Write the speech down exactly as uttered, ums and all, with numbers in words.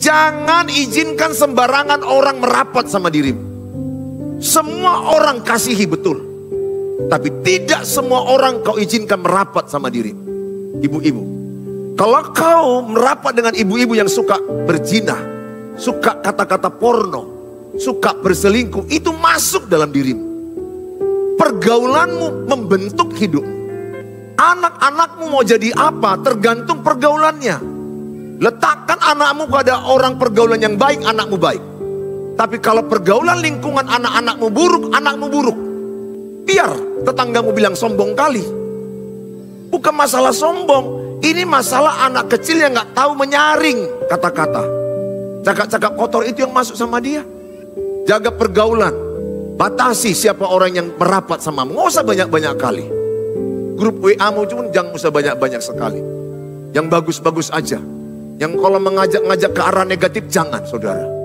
Jangan izinkan sembarangan orang merapat sama dirimu. Semua orang kasihi betul, tapi tidak semua orang kau izinkan merapat sama dirimu. Ibu-ibu, kalau kau merapat dengan ibu-ibu yang suka berzina, suka kata-kata porno, suka berselingkuh, itu masuk dalam dirimu. Pergaulanmu membentuk hidup. Anak-anakmu mau jadi apa tergantung pergaulannya. Letakkan anakmu pada orang pergaulan yang baik, anakmu baik. Tapi kalau pergaulan lingkungan anak-anakmu buruk, anakmu buruk. Biar tetanggamu bilang sombong kali. Bukan masalah sombong, ini masalah anak kecil yang gak tahu menyaring kata-kata. Cakap-cakap kotor itu yang masuk sama dia. Jaga pergaulan. Batasi siapa orang yang merapat samamu. Gak usah banyak-banyak kali. Grup W A-mu cuma jangan usah banyak-banyak sekali. Yang bagus-bagus aja. Yang kalau mengajak-ngajak ke arah negatif jangan, saudara.